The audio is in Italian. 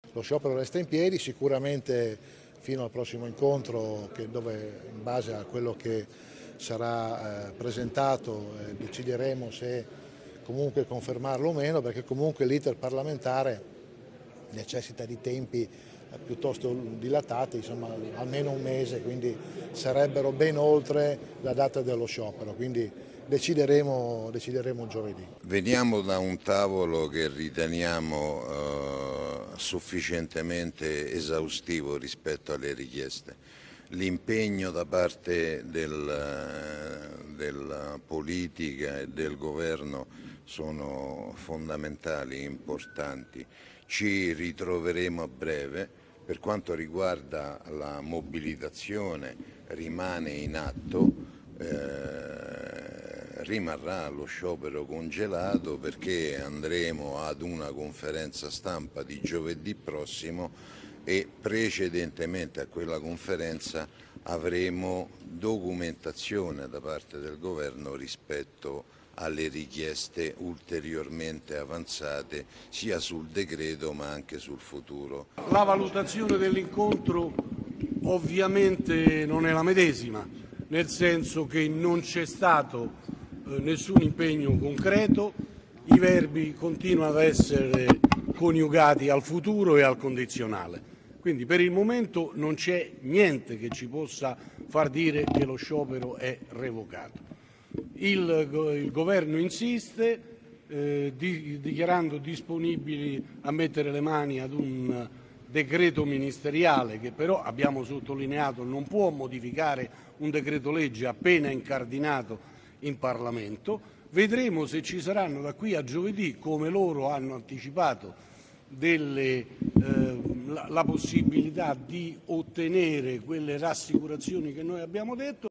Lo sciopero resta in piedi, sicuramente fino al prossimo incontro dove in base a quello che sarà presentato decideremo se comunque confermarlo o meno, perché comunque l'iter parlamentare necessita di tempi piuttosto dilatati, insomma almeno un mese, quindi sarebbero ben oltre la data dello sciopero, quindi decideremo giovedì. Veniamo da un tavolo che riteniamo sufficientemente esaustivo rispetto alle richieste. L'impegno da parte della politica e del governo sono fondamentali, importanti. Ci ritroveremo a breve. Per quanto riguarda la mobilitazione rimane in atto, rimarrà lo sciopero congelato perché andremo ad una conferenza stampa di giovedì prossimo e precedentemente a quella conferenza avremo documentazione da parte del governo rispetto alle richieste ulteriormente avanzate sia sul decreto ma anche sul futuro. La valutazione dell'incontro ovviamente non è la medesima, nel senso che non c'è stato nessun impegno concreto, i verbi continuano ad essere coniugati al futuro e al condizionale. Quindi per il momento non c'è niente che ci possa far dire che lo sciopero è revocato. Il governo insiste dichiarando disponibili a mettere le mani ad un decreto ministeriale che però abbiamo sottolineato non può modificare un decreto legge appena incardinato in Parlamento. Vedremo se ci saranno da qui a giovedì, come loro hanno anticipato, la possibilità di ottenere quelle rassicurazioni che noi abbiamo detto.